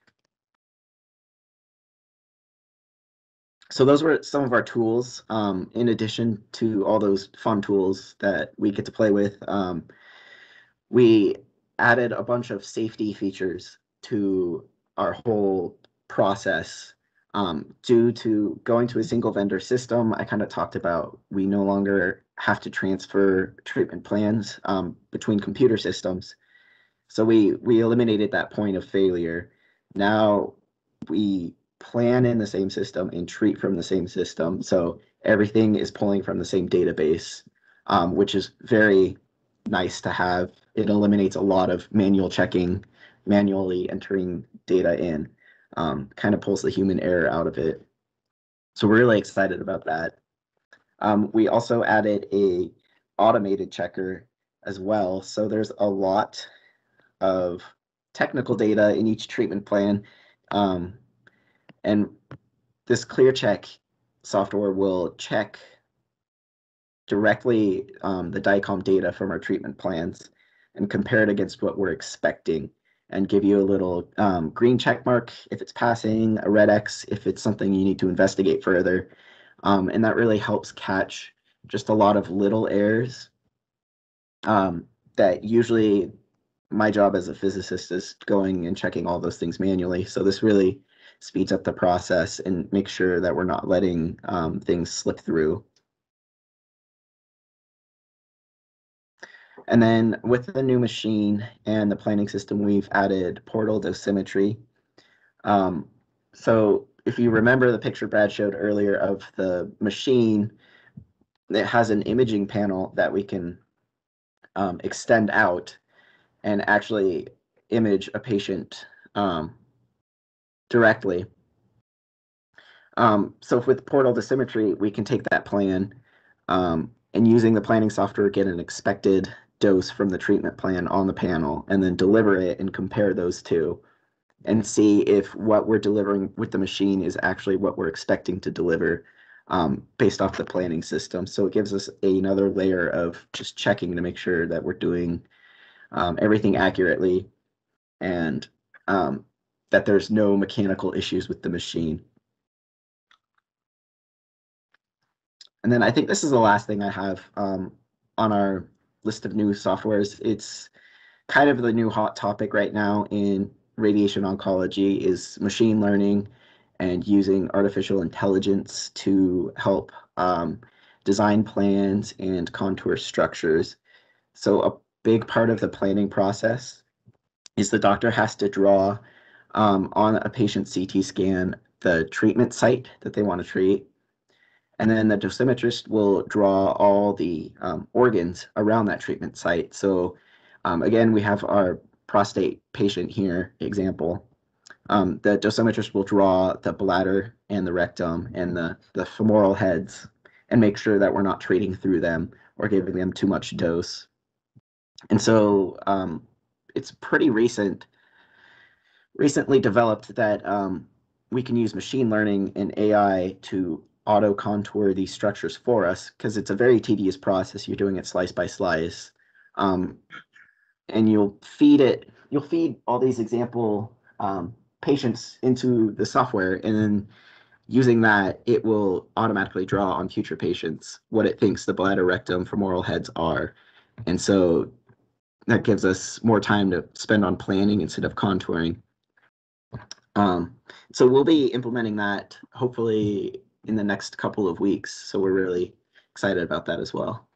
Speaker 3: So those were some of our tools. Um, in addition to all those fun tools that we get to play with, um, we added a bunch of safety features to our whole process. Um, due to going to a single vendor system, I kind of talked about we no longer have to transfer treatment plans um, between computer systems. So we we eliminated that point of failure. Now we plan in the same system and treat from the same system. So everything is pulling from the same database, um, which is very nice to have. It eliminates a lot of manual checking, manually entering data in, um, kind of pulls the human error out of it. So we're really excited about that. Um, we also added a automated checker as well. So there's a lot of technical data in each treatment plan. Um, and this ClearCheck software will check directly um, the DICOM data from our treatment plans and compare it against what we're expecting. and give you a little um, green check mark if it's passing, a red X if it's something you need to investigate further. Um, and that really helps catch just a lot of little errors um, that usually my job as a physicist is going and checking all those things manually. So this really speeds up the process and makes sure that we're not letting um, things slip through. And then with the new machine and the planning system, we've added portal dosimetry. Um, so if you remember the picture Brad showed earlier of the machine, it has an imaging panel that we can um, extend out and actually image a patient um, directly. Um, so with portal dosimetry, we can take that plan um, and using the planning software, get an expected dose from the treatment plan on the panel and then deliver it and compare those two and see if what we're delivering with the machine is actually what we're expecting to deliver um, based off the planning system. So it gives us another layer of just checking to make sure that we're doing um, everything accurately and um, that there's no mechanical issues with the machine. And then I think this is the last thing I have um, on our list of new softwares. It's kind of the new hot topic right now in radiation oncology is machine learning and using artificial intelligence to help um, design plans and contour structures. So a big part of the planning process is the doctor has to draw um, on a patient C T scan the treatment site that they want to treat. And then the dosimetrist will draw all the um, organs around that treatment site. So um, again, we have our prostate patient here example. Um, the dosimetrist will draw the bladder and the rectum and the, the femoral heads and make sure that we're not treating through them or giving them too much dose. And so um, it's pretty recent, recently developed that um, we can use machine learning and A I to auto contour these structures for us because it's a very tedious process. You're doing it slice by slice. Um, and you'll feed it, you'll feed all these example um, patients into the software, and then using that, it will automatically draw on future patients what it thinks the bladder, rectum, femoral heads are. And so that gives us more time to spend on planning instead of contouring. Um, so we'll be implementing that hopefully in the next couple of weeks. So we're really excited about that as well.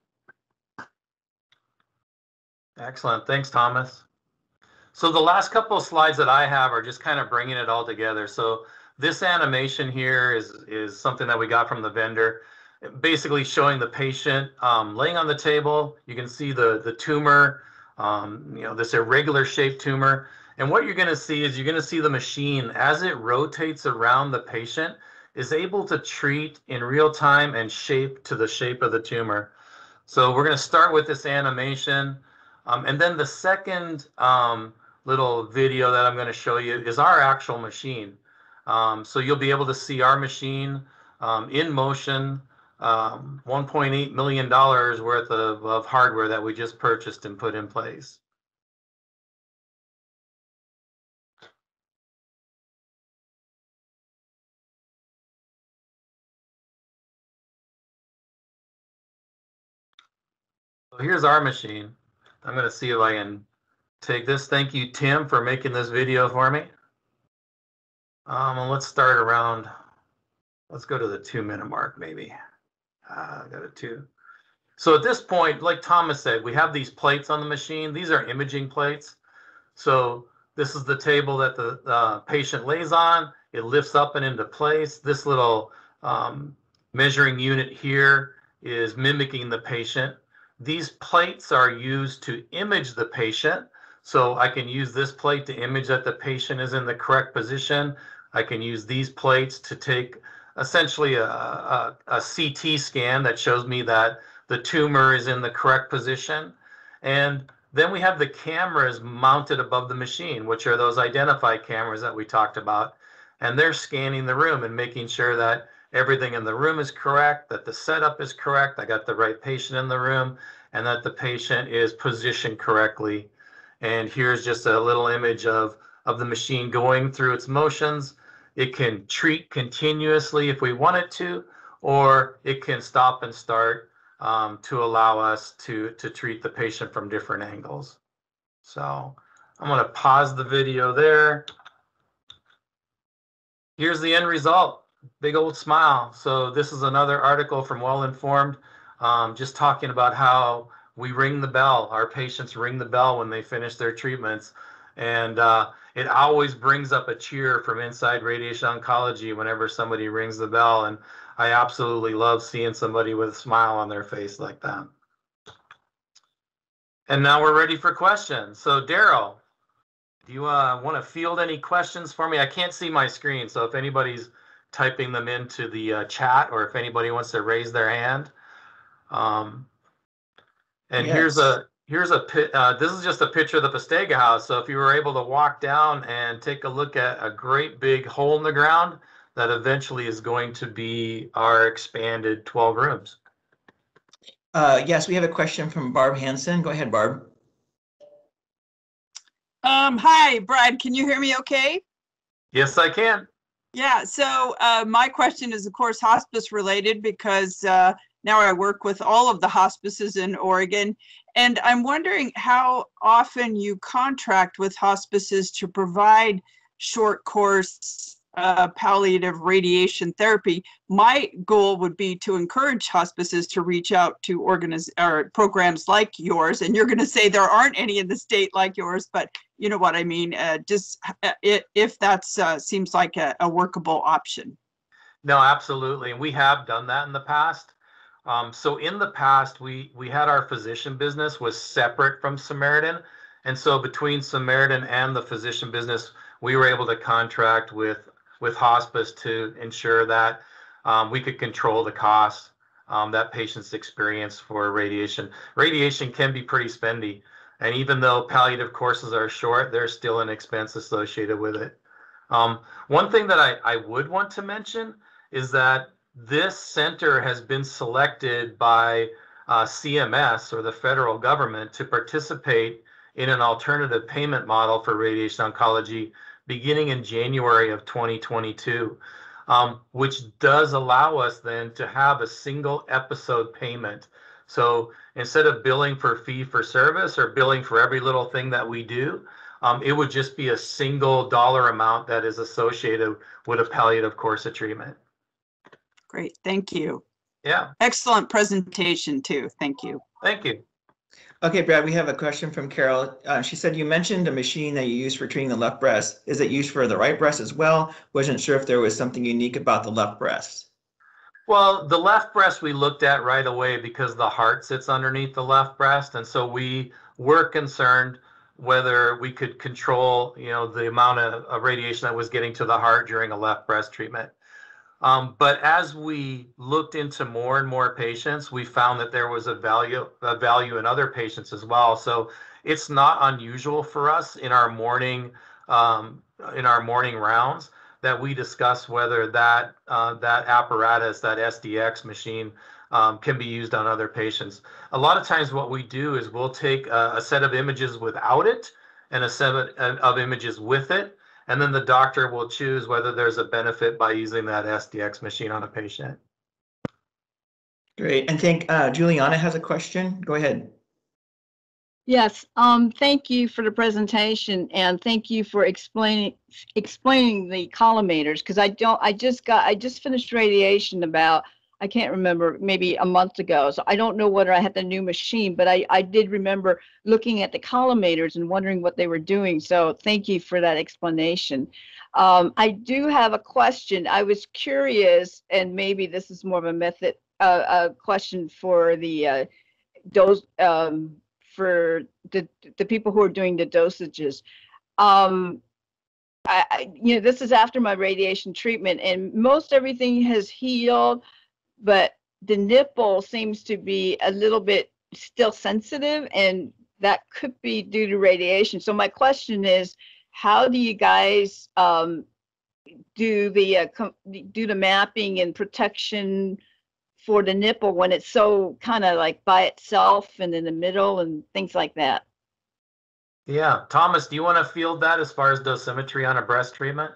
Speaker 2: Excellent. Thanks, Thomas. So the last couple of slides that I have are just kind of bringing it all together. So this animation here is, is something that we got from the vendor, basically showing the patient um, laying on the table. You can see the, the tumor, um, you know, this irregular shaped tumor. And what you're going to see is you're going to see the machine as it rotates around the patient is able to treat in real time and shape to the shape of the tumor. So we're going to start with this animation. Um, and then the second um, little video that I'm going to show you is our actual machine. Um, so you'll be able to see our machine um, in motion, um, one point eight million dollars worth of, of hardware that we just purchased and put in place. So here's our machine. I'm going to see if I can take this. Thank you, Tim, for making this video for me. Um, and let's start around, let's go to the two minute mark maybe. Uh, got a two. So at this point, like Thomas said, we have these plates on the machine. These are imaging plates. So this is the table that the uh, patient lays on. It lifts up and into place. This little um, measuring unit here is mimicking the patient. These plates are used to image the patient. So I can use this plate to image that the patient is in the correct position. I can use these plates to take essentially a, a, a C T scan that shows me that the tumor is in the correct position. And then we have the cameras mounted above the machine, which are those identify cameras that we talked about. And they're scanning the room and making sure that everything in the room is correct, that the setup is correct, I got the right patient in the room, and that the patient is positioned correctly. And here's just a little image of, of the machine going through its motions. It can treat continuously if we want it to, or it can stop and start um, to allow us to, to treat the patient from different angles. So I'm going to pause the video there. Here's the end result. Big old smile. So this is another article from Well Informed, um, just talking about how we ring the bell. Our patients ring the bell when they finish their treatments. And uh, it always brings up a cheer from inside radiation oncology whenever somebody rings the bell. And I absolutely love seeing somebody with a smile on their face like that. And now we're ready for questions. So Daryl, do you uh, want to field any questions for me? I can't see my screen, so if anybody's typing them into the uh, chat, or if anybody wants to raise their hand. Um, and yes. here's a here's a uh, this is just a picture of the Pastega house. So if you were able to walk down and take a look at a great big hole in the ground, that eventually is going to be our expanded twelve rooms.
Speaker 1: Uh, yes, we have a question from Barb Hansen. Go ahead, Barb.
Speaker 4: Um, hi, Brad. Can you hear me okay?
Speaker 2: Yes, I can.
Speaker 4: Yeah, so uh, my question is, of course, hospice related, because uh, now I work with all of the hospices in Oregon. And I'm wondering how often you contract with hospices to provide short course uh, palliative radiation therapy. My goal would be to encourage hospices to reach out to organiz or programs like yours. And you're going to say there aren't any in the state like yours, but you know what I mean. Uh, just uh, if that's uh, seems like a, a workable option.
Speaker 2: No, absolutely, and we have done that in the past. Um, so in the past, we we had our physician business was separate from Samaritan, and so between Samaritan and the physician business, we were able to contract with with hospice to ensure that um, we could control the costs um, that patients experience for radiation. Radiation can be pretty spendy, and even though palliative courses are short, there's still an expense associated with it. Um, one thing that I, I would want to mention is that this center has been selected by uh, C M S, or the federal government, to participate in an alternative payment model for radiation oncology beginning in January of twenty twenty-two, um, which does allow us then to have a single episode payment. So instead of billing for fee for service or billing for every little thing that we do, um, it would just be a single dollar amount that is associated with a palliative course of treatment.
Speaker 4: Great, thank you.
Speaker 2: Yeah.
Speaker 4: Excellent presentation too, thank you.
Speaker 2: Thank you.
Speaker 1: Okay, Brad, we have a question from Carol. Uh, she said you mentioned a machine that you use for treating the left breast. Is it used for the right breast as well? Wasn't sure if there was something unique about the left breast.
Speaker 2: Well, the left breast we looked at right away because the heart sits underneath the left breast. And so we were concerned whether we could control, you know, the amount of, of radiation that was getting to the heart during a left breast treatment. Um, but as we looked into more and more patients, we found that there was a value, a value in other patients as well. So it's not unusual for us in our morning, um, in our morning rounds, that we discuss whether that uh, that apparatus, that S D X machine, um, can be used on other patients. A lot of times, what we do is we'll take a, a set of images without it and a set of images with it. And then the doctor will choose whether there's a benefit by using that S D X machine on a patient.
Speaker 1: Great. And think uh, Juliana has a question. Go ahead.
Speaker 5: Yes. Um, thank you for the presentation, and thank you for explaining explaining the collimators, because I don't. I just got. I just finished radiation about. I can't remember, maybe a month ago. So I don't know whether I had the new machine, but I, I did remember looking at the collimators and wondering what they were doing. So thank you for that explanation. Um, I do have a question. I was curious, and maybe this is more of a method, uh, a question for the uh, dose, um, for the, the people who are doing the dosages. Um, I, I, you know, this is after my radiation treatment, and most everything has healed, but the nipple seems to be a little bit still sensitive, and that could be due to radiation. So my question is, how do you guys um, do the uh, do the mapping and protection for the nipple when it's so kind of like by itself and in the middle and things like that?
Speaker 2: Yeah, Thomas, do you want to field that as far as dosimetry on a breast treatment?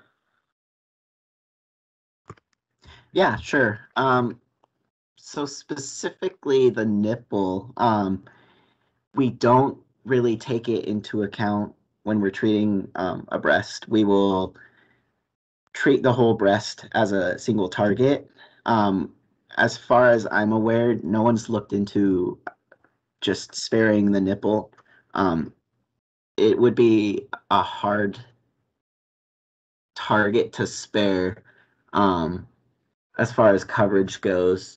Speaker 3: Yeah, sure. Um, so specifically the nipple, um, we don't really take it into account when we're treating um, a breast. We will treat the whole breast as a single target. Um, as far as I'm aware, no one's looked into just sparing the nipple. Um, it would be a hard target to spare um, as far as coverage goes.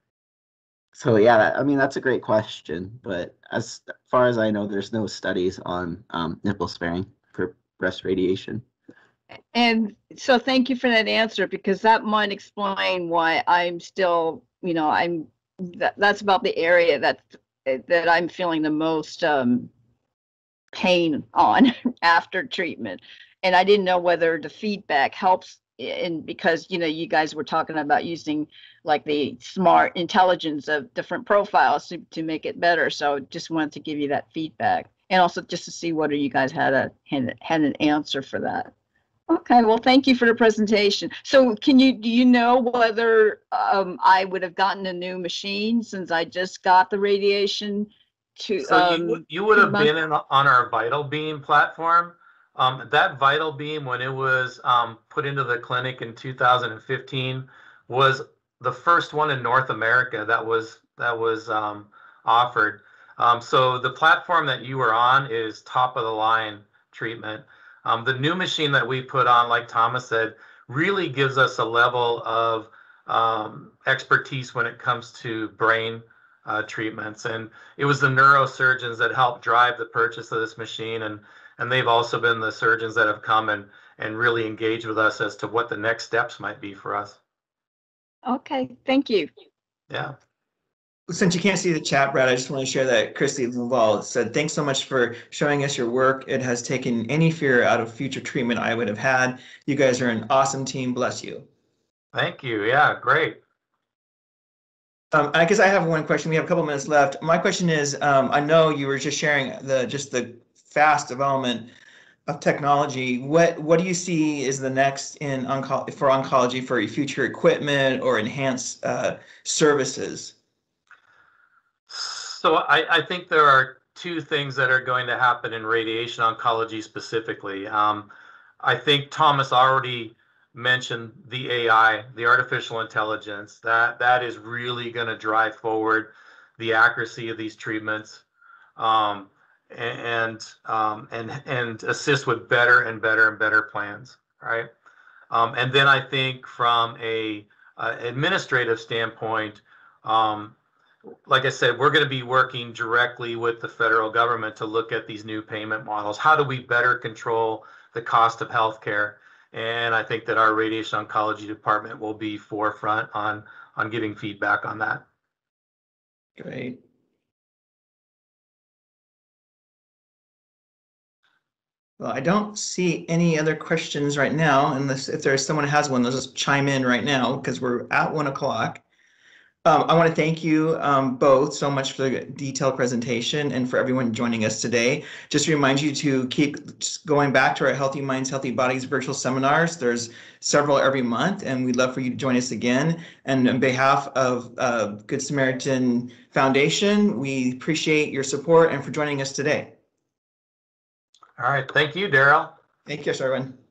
Speaker 3: So yeah, I mean, that's a great question, but as far as I know, there's no studies on um, nipple sparing for breast radiation.
Speaker 5: And so thank you for that answer, because that might explain why I'm still, you know, I'm that, that's about the area that that I'm feeling the most um, pain on after treatment. And I didn't know whether the feedback helps in, because, you know, you guys were talking about using like the smart intelligence of different profiles to, to make it better. So just wanted to give you that feedback, and also just to see whether you guys had a had, had an answer for that. Okay, well, thank you for the presentation. So can you, do you know whether um, I would have gotten a new machine since I just got the radiation to,
Speaker 2: So
Speaker 5: um,
Speaker 2: you, you would have
Speaker 5: months?
Speaker 2: been in, on our Vital Beam platform. Um, that Vital Beam, when it was um, put into the clinic in two thousand fifteen, was the first one in North America that was that was um, offered. Um, so the platform that you were on is top of the line treatment. Um, the new machine that we put on, like Thomas said, really gives us a level of um, expertise when it comes to brain uh, treatments. And it was the neurosurgeons that helped drive the purchase of this machine. And, and they've also been the surgeons that have come and, and really engaged with us as to what the next steps might be for us.
Speaker 5: Okay, thank you.
Speaker 2: Yeah.
Speaker 1: Since you can't see the chat, Brad, I just want to share that Christy Laval said, thanks so much for showing us your work. It has taken any fear out of future treatment I would have had. You guys are an awesome team. Bless you.
Speaker 2: Thank you. Yeah, great.
Speaker 1: Um, I guess I have one question. We have a couple minutes left. My question is, um, I know you were just sharing the just the fast development of technology. What what do you see is the next in onco for oncology for future equipment or enhanced uh, services?
Speaker 2: So I, I think there are two things that are going to happen in radiation oncology specifically. Um, I think Thomas already mentioned the A I, the artificial intelligence. That that is really going to drive forward the accuracy of these treatments, um, and um, and and assist with better and better and better plans, right? Um, and then I think from a, a administrative standpoint, um, like I said, we're going to be working directly with the federal government to look at these new payment models. How do we better control the cost of healthcare? And I think that our radiation oncology department will be forefront on, on giving feedback on that.
Speaker 1: Great. Well, I don't see any other questions right now, unless if there's someone who has one, let's just chime in right now because we're at one o'clock. Um, I want to thank you um, both so much for the detailed presentation and for everyone joining us today. Just to remind you to keep going back to our Healthy Minds, Healthy Bodies virtual seminars. There's several every month, and we'd love for you to join us again. And on behalf of uh, Good Samaritan Foundation, we appreciate your support and for joining us today.
Speaker 2: All right. Thank you, Daryl.
Speaker 1: Thank you, everyone.